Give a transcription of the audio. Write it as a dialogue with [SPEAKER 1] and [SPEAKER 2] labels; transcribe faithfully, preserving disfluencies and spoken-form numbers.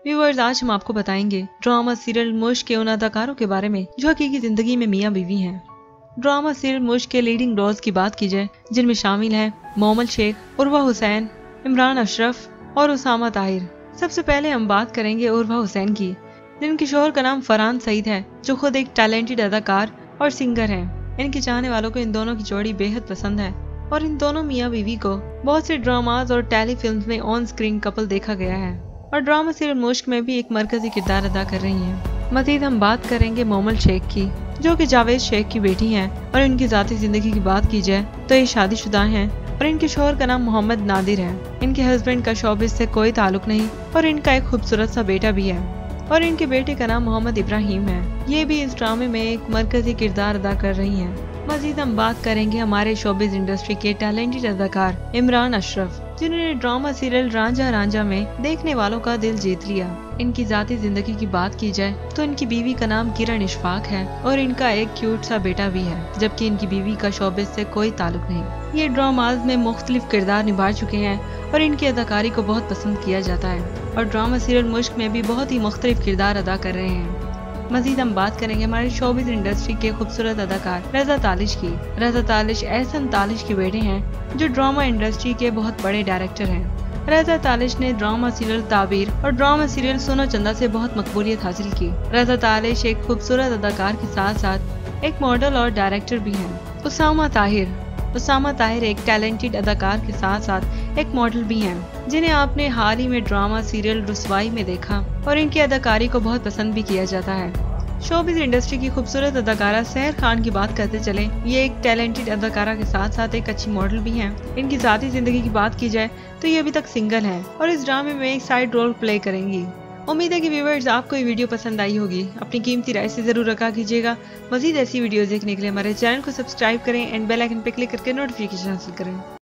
[SPEAKER 1] Viewers, आज हम आपको बताएंगे ड्रामा सीरियल मुश्क के उन अदाकारों के बारे में जो हकीकी जिंदगी में मियाँ बीवी हैं। ड्रामा सीरियल मुश्क के लीडिंग रोल्स की बात की जाए, जिनमें शामिल हैं मोमल शेख, उर्वा हुसैन, इमरान अशरफ और उसामा ताहिर। सबसे पहले हम बात करेंगे उर्वा हुसैन की, जिनके शोहर का नाम फरहान सईद है, जो खुद एक टैलेंटेड अदाकार और सिंगर हैं। इनके चाहने वालों को इन दोनों की जोड़ी बेहद पसंद है और इन दोनों मियाँ बीवी को बहुत से ड्रामाज और टेलीफिल्म्स में ऑन स्क्रीन कपल देखा गया है और ड्रामा सीरियल मुश्क में भी एक मरकजी किरदार अदा कर रही हैं। मजीद हम बात करेंगे मोमल शेख की, जो कि जावेद शेख की बेटी हैं और इनकी ज़ाती जिंदगी की बात की जाए तो ये शादीशुदा हैं और इनके शोहर का नाम मोहम्मद नादिर है। इनके हस्बैंड का शोबिस से कोई ताल्लुक नहीं और इनका एक खूबसूरत सा बेटा भी है और इनके बेटे का नाम मोहम्मद इब्राहिम है। ये भी इस ड्रामे में एक मरकजी किरदार अदा कर रही हैं। मजीद हम बात करेंगे हमारे शोबिस इंडस्ट्री के टैलेंटेड अदाकार इमरान अशरफ, जिन्होंने ड्रामा सीरियल रांझा रांझा में देखने वालों का दिल जीत लिया। इनकी जाती जिंदगी की बात की जाए तो इनकी बीवी का नाम किरण इशफाक है और इनका एक क्यूट सा बेटा भी है, जबकि इनकी बीवी का शोबिस से कोई ताल्लुक नहीं। ये ड्रामाज में मुख्तलिफ किरदार निभा चुके हैं और इनकी अदाकारी को बहुत पसंद किया जाता है और ड्रामा सीरियल मुश्क में भी बहुत ही मुख्तलिफ किरदार अदा कर रहे हैं। मजीद हम बात करेंगे हमारे शोबिस इंडस्ट्री के खूबसूरत अदाकार रजा तालिश की। रजा तालिश एहसन तालिश के बेटे हैं, जो ड्रामा इंडस्ट्री के बहुत बड़े डायरेक्टर हैं। रजा तालिश ने ड्रामा सीरियल ताबीर और ड्रामा सीरियल सोनो चंदा से बहुत मकबूलियत हासिल की। रजा तालिश एक खूबसूरत अदाकार के साथ साथ एक मॉडल और डायरेक्टर भी हैं। उसामा ताहिर उसामा ताहिर एक टैलेंटेड अदाकार के साथ साथ एक मॉडल भी हैं, जिन्हें आपने हाल ही में ड्रामा सीरियल रुसवाई में देखा और इनकी अदाकारी को बहुत पसंद भी किया जाता है। शोबिस इंडस्ट्री की खूबसूरत अदाकारा सहर खान की बात करते चले, ये एक टैलेंटेड अदाकारा के साथ साथ एक अच्छी मॉडल भी हैं। इनकी ज़ाती जिंदगी की बात की जाए तो ये अभी तक सिंगल हैं और इस ड्रामे में एक साइड रोल प्ले करेंगी। उम्मीद है कि व्यूअर्स आपको ये वीडियो पसंद आई होगी। अपनी कीमती राय से जरूर रखा कीजिएगा। मजीद ऐसी वीडियोस देखने के लिए हमारे चैनल को सब्सक्राइब करें एंड बेल आइकन पर क्लिक करके नोटिफिकेशन हासिल करें।